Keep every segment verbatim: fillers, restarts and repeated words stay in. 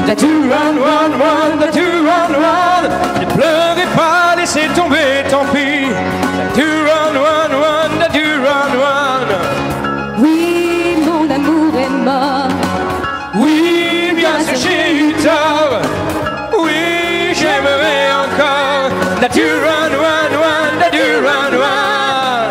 Da do run, run, run, da do run, run. Ne pleurez pas, laissez tomber, tant pis. Da do run, run, run, da do run, run. Oui, mon amour est mort. Oui, bien sûr j'ai eu tort. Oui, j'aimerais encore. Da do run, run, run, da do run, run.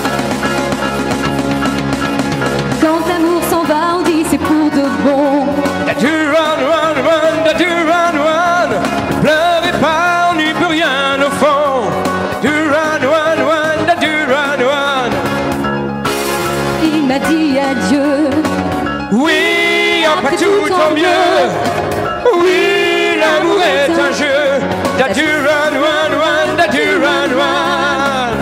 Quand l'amour s'en va, on dit c'est pour de bon. Da do run, run, run, da do run, run. Ne pleurez pas, on n'y peut rien au fond. Da do run, run, run, da do run, run. Il m'a dit adieu. Oui, après tout tant mieux. Oui, l'amour est un jeu. Da do run, run, run, da do run, run.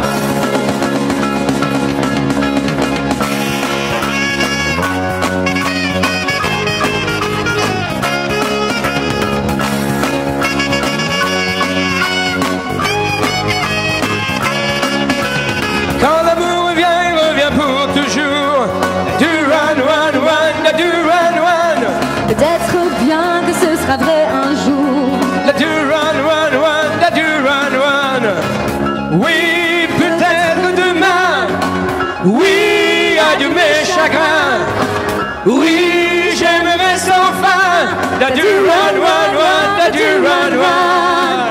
Quand l'amour revient, il revient pour toujours. Da do run, run, run, da do run, run. Peut-être bien que ce sera vrai un jour. Da do run, run, run, da do run, run. Oui, peut-être demain. Oui, adieu mes chagrins. Oui, j'aimerais sans fin. Da do run, run, run, da do run, run.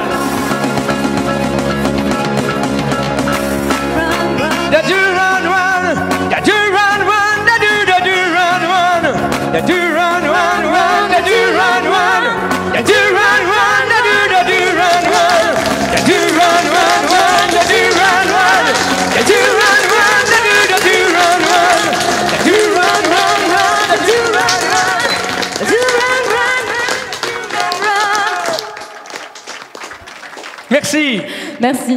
Da do run, run, da do run, run, da do da do run, run. Da do run, run, run, da do run, run. Da do run, run, da do da do run, run. Da do run, run, run, da do run, run. Da do run, run, da do da do run, run. Da do run, run, run, da do run, run. Da do run, run, run, run. Merci. Merci.